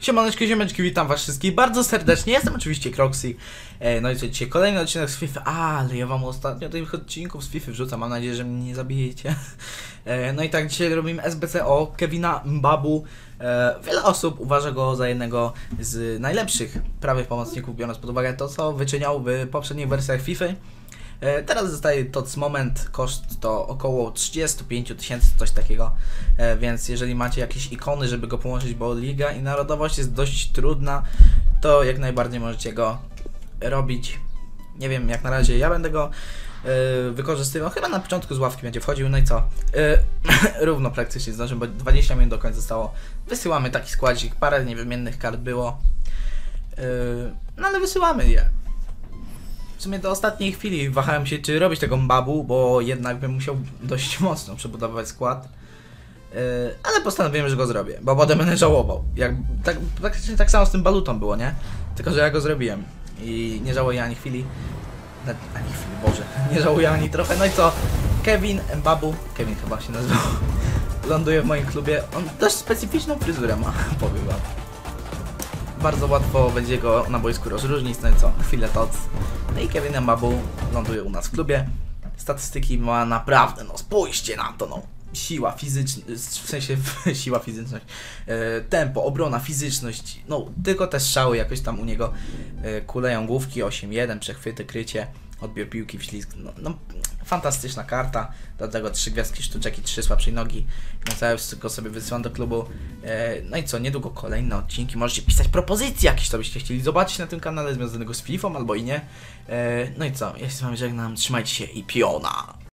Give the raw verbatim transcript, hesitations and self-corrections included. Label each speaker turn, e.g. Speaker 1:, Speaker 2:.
Speaker 1: Siemaneczko, ziemeczki, witam was wszystkich bardzo serdecznie, jestem oczywiście Kroxy. e, No i co, dzisiaj kolejny odcinek z FIFA, ale ja wam ostatnio tych odcinków z FIFA wrzucam, mam nadzieję, że mnie nie zabijecie. e, No i tak, dzisiaj robimy S B C o Kevina Mbabu. e, Wiele osób uważa go za jednego z najlepszych prawych pomocników, biorąc pod uwagę to, co wyczyniał w poprzednich wersjach FIFA. Teraz zostaje to z moment, koszt to około trzydzieści pięć tysięcy, coś takiego, e, więc jeżeli macie jakieś ikony, żeby go połączyć, bo liga i narodowość jest dość trudna, to jak najbardziej możecie go robić. Nie wiem, jak na razie ja będę go e, wykorzystywał, chyba na początku z ławki będzie wchodził, no i co, e, równo praktycznie zdążymy, bo dwadzieścia minut do końca zostało. Wysyłamy taki składzik, parę niewymiennych kart było, e, no ale wysyłamy je. W sumie do ostatniej chwili wahałem się, czy robić tego Mbabu, bo jednak bym musiał dość mocno przebudowywać skład. Yy, ale postanowiłem, że go zrobię, bo potem będę żałował. Jak, tak, praktycznie tak samo z tym Balutą było, nie? Tylko, że ja go zrobiłem i nie żałuję ani chwili. Ani chwili, Boże, nie żałuję ani trochę. No i co? Kevin Mbabu, Kevin chyba się nazywał, ląduje w moim klubie. On dość specyficzną fryzurę ma, powiem wam. Bardzo łatwo będzie go na boisku rozróżnić, no i co, chwilę to. No i Kevin Mbabu ląduje u nas w klubie. Statystyki ma naprawdę, no spójrzcie na to, no. Siła fizyczna, w sensie siła fizyczność, e, tempo, obrona, fizyczność, no tylko te strzały jakoś tam u niego e, kuleją główki, osiem jeden, przechwyty, krycie, odbiór piłki, wślizg, no, no fantastyczna karta, do tego trzy gwiazdki sztuczek i trzy słabszej nogi, no cały go sobie wysyłam do klubu. e, no i co, niedługo kolejne odcinki, możecie pisać propozycje jakieś, co byście chcieli zobaczyć na tym kanale związanego z FIFA albo i nie. e, no i co, ja się z wami żegnam, trzymajcie się i piona!